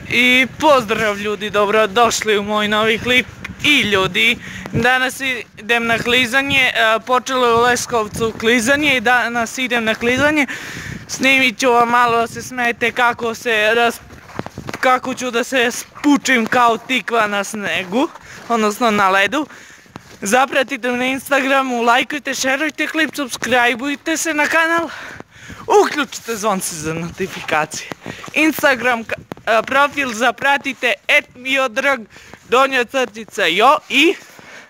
I pozdrav ljudi, dobrodošli u moj novi klip. I ljudi, danas idem na klizanje, počelo je u Leskovcu klizanje i danas idem na klizanje. Snimit ću vam malo da se smijete kako ću da se spučim kao tikva na snegu, odnosno na ledu. Zapratite me na Instagramu, lajkujte, šerujte klip, subscribeujte se na kanal, uključite zvonce za notifikacije. Instagram profil zapratite @miodrag_jo i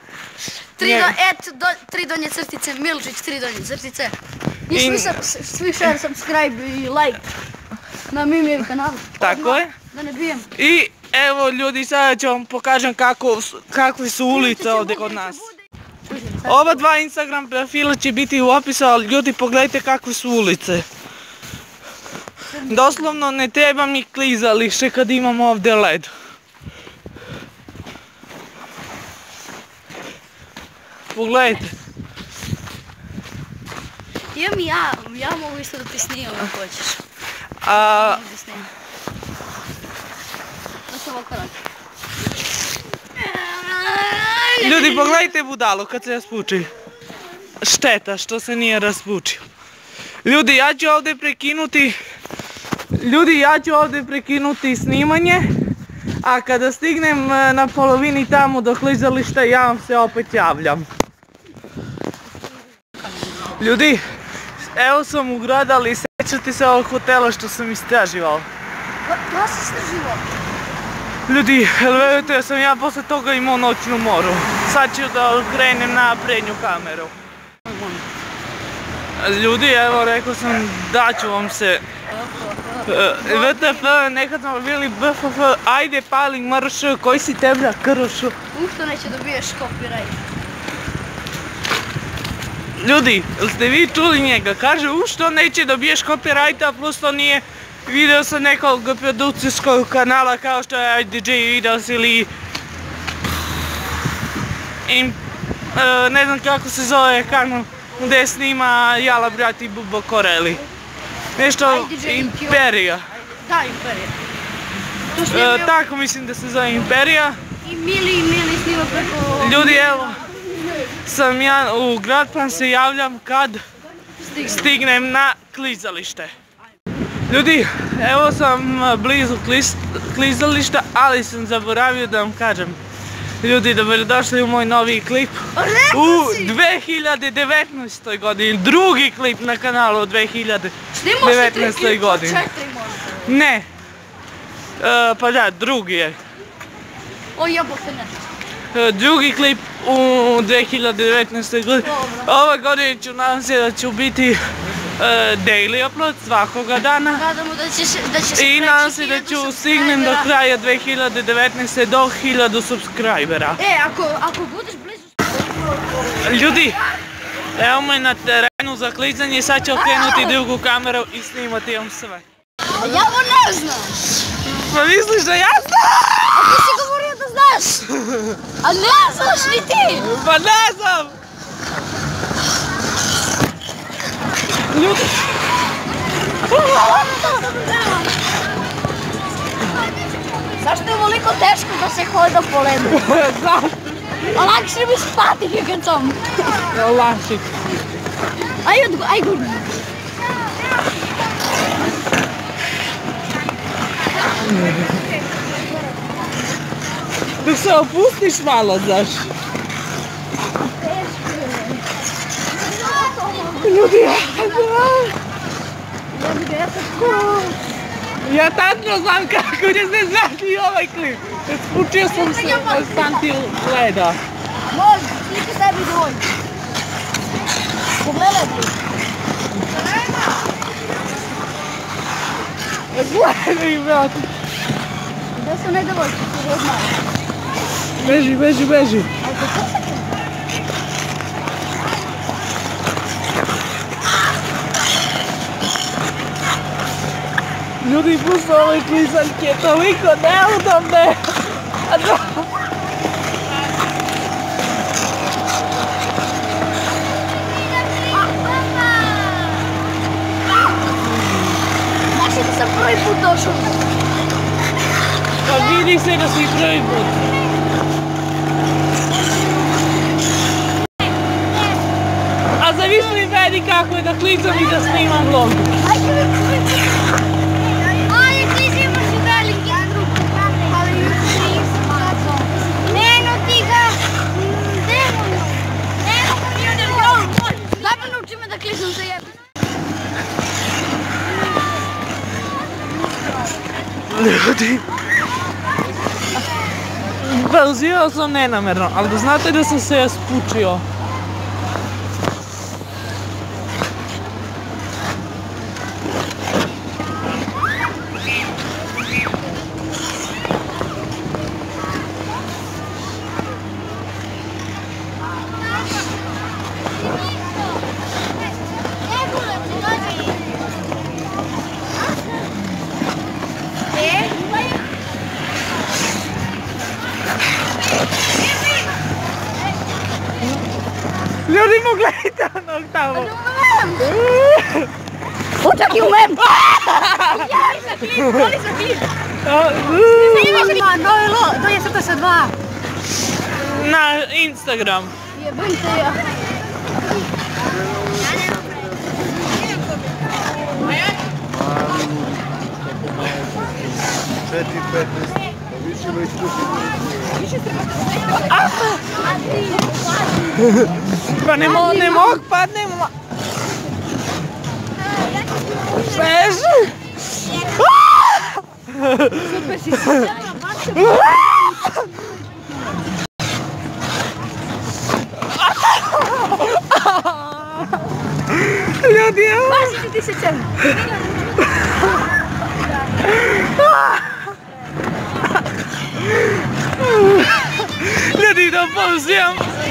3_ Milčić 3_ I svi share, subscribe i like na Mimijev kanalu. Tako je. Da ne bijem. I evo ljudi, sada ću vam pokažem kakve su ulice ovdje kod nas. Ova dva Instagram profila će biti u opisu, ali ljudi pogledajte kakve su ulice. Doslovno ne treba mi klizalište kad imam ovdje led. Pogledajte. Imam i ja mogu isto da ti snimam ako hoćeš. Ljudi pogledajte budalu kad se raspuči. Šteta što se nije raspučio. Ljudi, ja ću ovdje prekinuti snimanje, a kada stignem na polovini tamo do klizališta ja vam se opet javljam. Ljudi, evo sam u gradu, ali sjećate se ovog hotela što sam istraživao. Ja sam istraživao. Ljudi, verujete da sam ja posle toga imao noćnu moru. Sad ću da krenem na prednju kameru. Ljudi, evo rekao sam da ću vam se VTF, nekad smo bili BFF, ajde pali mrš, koji si tebra kršu. Što neće dobiješ copyright. Ljudi, jel ste vi čuli njega? Kaže što neće dobiješ copyrighta, plus to nije video sa nekog produkcijskog kanala kao što je IDJ Videos ili ne znam kako se zove kanal gdje snima Jala brat i Bubo Koreli. Nešto Imperija. Da, Imperija. Tako mislim da se zove Imperija. I Mili snima preko... Ljudi, evo sam ja u grad pa se javljam kad stignem na klizalište. Ljudi, evo sam blizu klizališta, ali sam zaboravio da vam kažem. Ljudi, dobrodošli u moj novi klip u 2019. godini. Drugi klip na kanalu u 2019. godini. Ne. Pa da, drugi je. O jebote ne. Drugi klip u 2019. godini. Ove godine nadam se da ću biti daily upload svakoga dana. Nadamo da će se i nadam se da ću stignem do kraja 2019. do 1000 subscribera. Ako budeš blizu... Ljudi, evo me na terenu za klizanje i sad ću okrenuti drugu kameru i snimati vam sve. Ja ovo ne znam! Pa misliš da ja znam? A ti si govorio da znaš! A ne znaš ni ti! Pa ne znam! Ljudi! Zašto je ovoliko teško da se hoda po ledu? Znam! A lakše mi s patike kad sam. Lakše. Aj gurno. Dok se opustiš malo, znaš. Ljudi, ja tačno znam kako će se zvati ovaj klip. Spučio sam se na santi leda. Može, slike sebi dovoljno. Pogledaj ti. Gledaj, brate. Gdje su ne devojke, su rozmali. Beži. Ljudi, pusto ove klizaljke, toliko neudobne. Znači da sam prvi put došao. Pa vidi se da si prvi put. A zamisli meni kako je da klizam i da snimam vlog. Ljudi, pauzirao sam nenamerno, ali da znate da sam se spučio. Ljudi, pogledajte onog tamo. Čak i umem! Javi za klip, voli za klip! To je crta sa 2. Na Instagram. Jebujte ja. Pa ne mogu, padnem. Beži! Super si se. Ljudi, evo! Baš ti se crno. Ljudi, da pauzijam.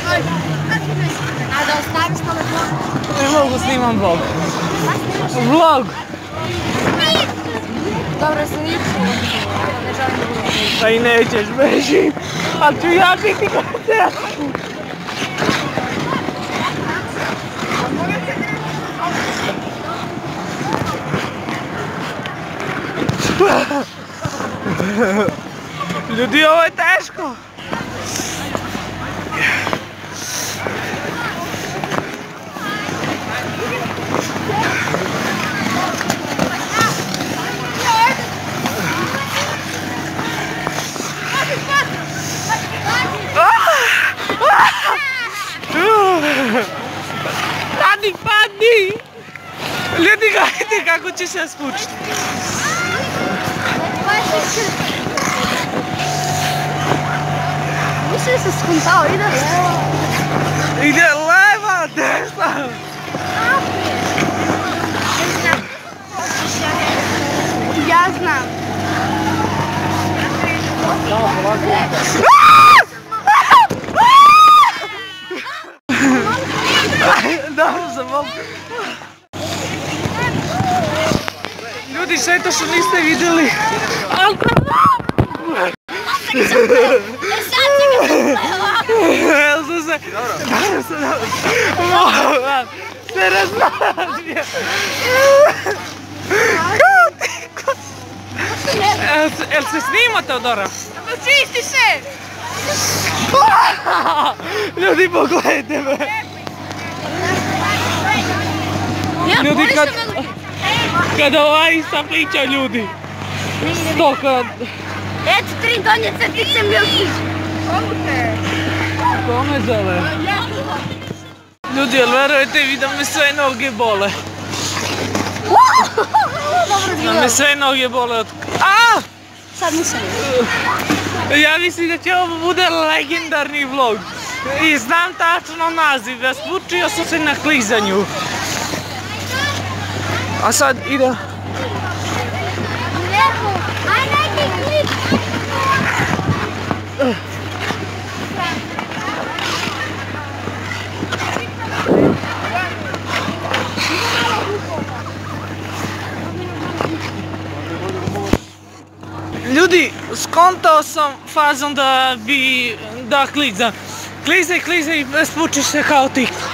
A da ostaviš malo vlog? Ne mogu, snimam vlog. Vlog! Dobro, snimam. Pa i nećeš, beži. Ali ću ja biti kao te. Ljudi, ovo je teško. Padni! Ljudi, gledajte kako će se spučiti. Mislim da se skuntao, ide levo. Ide leva, desna. Ja znam. Dobro sam mogu. Ljudi, sve to što niste vidjeli. Elzo se... Dobro sam... Moram se raznadio. Jel se snima, Teodora? Čisti se! Ljudi, pogledajte me. Ljudi, kada ova ista priča, ljudi. Stoka... Eto, 3 donje crtice Milkić. Kome zove? Ljudi, jel verujete vi da me sve noge bole? Da me sve noge bole od... A! Sad nisam. Ja mislim da će ovo bude legendarni vlog. I znam tačno naziv, spučio sam se na klizanju. A sad ide... Ljudi, skontao sam fazom da klizam. Klizaj, spučiš se kao tikva.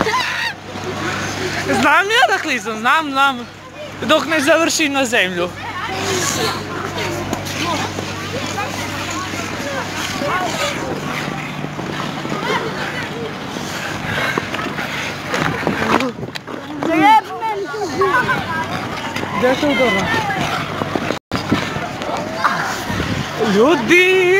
Znam ja da klizam, znam. Dok ne završim na zemlju. Gdje je Teodora? Ljudi!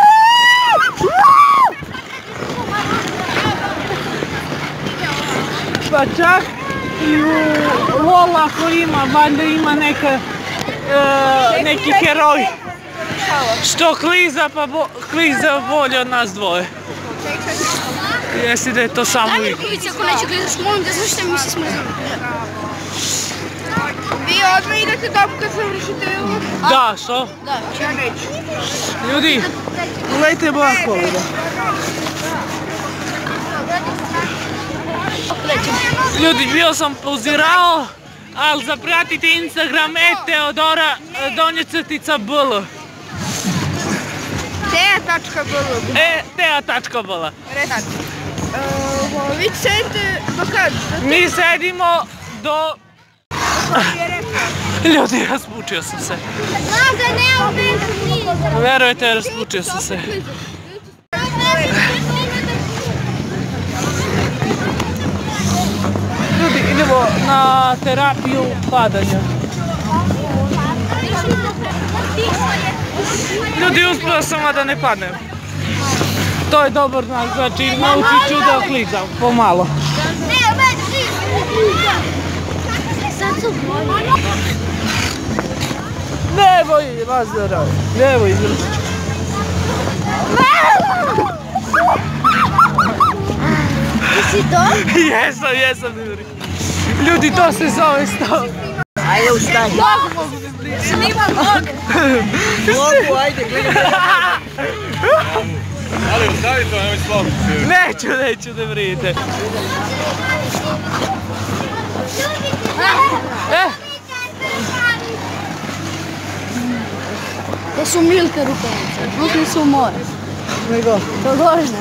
Pa čak i u Lola koji ima, valjda ima neki heroj što kliza, pa kliza bolje od nas dvoje. Jesi da je to samo vi? Ajde Kulice, ako neće klizaš, molim te, znaš šta mi se smrzimo? Vi odmah idete tamo kad završite ovo? Da, što? Da, Ja neću. Ljudi, gledajte Blakovi. Ljudi, bio sam pauzirao, ali zapratite Instagram Teodora _bl. Tea.bl. Tea.bl. Vi sedite do kad? Mi sedimo do... Ljudi, raspučio sam se. znam da ne umem. Verujete, raspučio sam se. Ljudi, idemo na terapiju padanja. Ljudi, uspio sam da ne padnem. To je dobar znak, znači naučit ću da klizam, pomalo. Nemoj, Lazara, nemoj izvršiti. Ti si to? Jesam, Duri. Ljudi, to se zove stav. Ajde, ustani. Snima vlog. Mogu, ajde, gledaj. Ali ostavi to, nemoj slovo. Neću, ne brinite. To su Milke rukavice, vukli su u more. Nego. Podložne.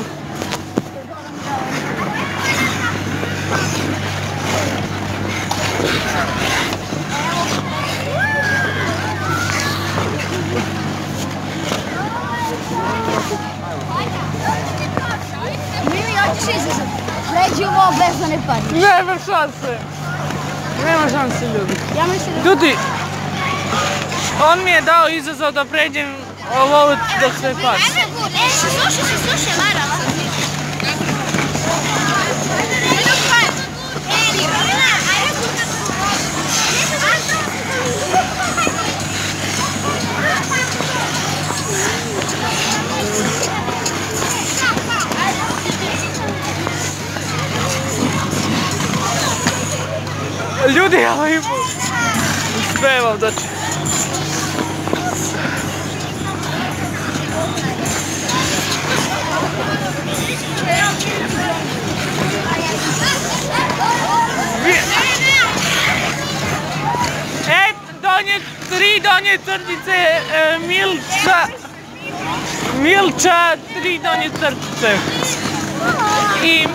Mimi, hoćeš izazad. Pređi ovo bez da ne padneš. Nema šanse. Nema šanse, ljudi. Ja mislim da... Ljudi, on mi je dao izazov da pređem ovo dok se padne. Slušaj, Lara. Ljudi, ja im uspevam da će. Donje crtice, Milča, 3 donje crtice. I...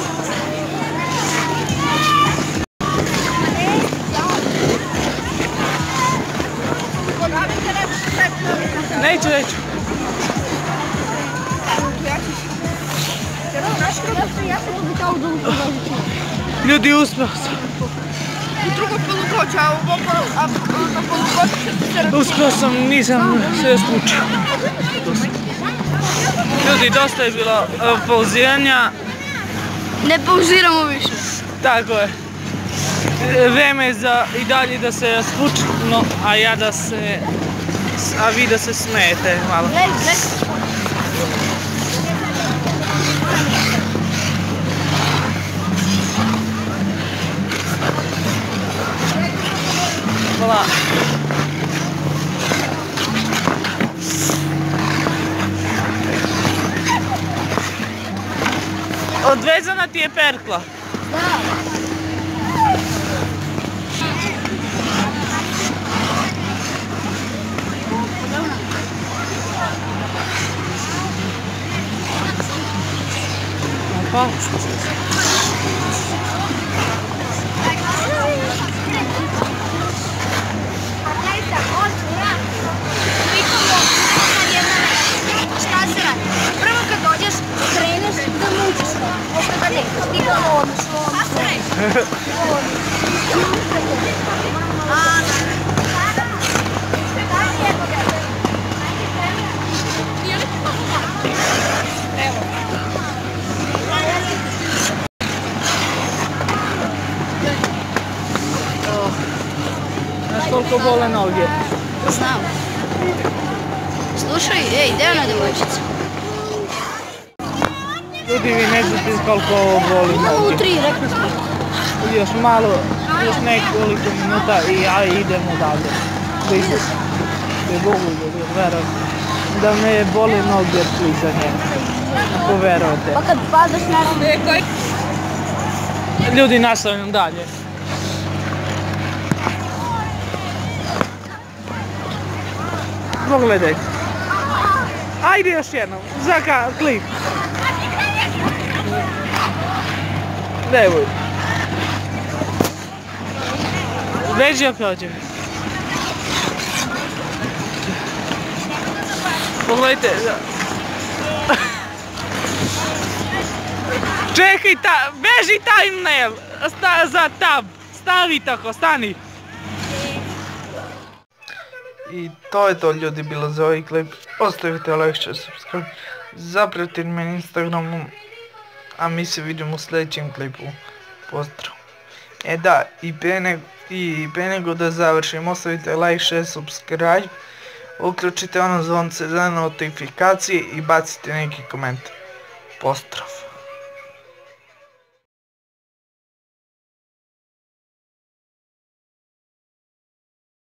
Neću. Ljudi, uspio sam. U drugo polukoće, a na polukoće će se različiti. Uspio sam, nisam sve skučio. Ljudi, dosta je bilo pauziranja. Ne pauziramo više. Tako je. Vreme je za i dalje da se raspučimo, a vi da se smijete malo. Hvala. Odvezana ti je perkla. Pa. Šta se radi? Prvo kad dođeš, kreneš da mučiš. Posle da ne, ti ga odnoš. bole noge. Znam. Slušaj, ej, gdje je ona devojčica? Ljudi, vi ne znate koliko ovo boli noge. U 3, rekli smo. Još malo, još nekoliko minuta i ja idemo dalje. Da Bogu ljudi, verujem. Da me boli noge od klizanja. Ako verujete. Pa kad padaš naravno. Ljudi, nastavljam dalje. Pogledajte. Ajde još jednom, za klip. Nemoj. Već ja prođem. Pogledajte. Čekaj, beži thumbnail. Za tab. Stavi tako, stani. I to je to ljudi bilo za ovaj klip. Ostavite like, share, subscribe. Zapratite me na Instagramu. A mi se vidimo u sljedećem klipu. Pozdrav. Da, i pre nego da završim, ostavite like, share, subscribe. Uključite ono zvonce za notifikacije i bacite neki komentar. Pozdrav.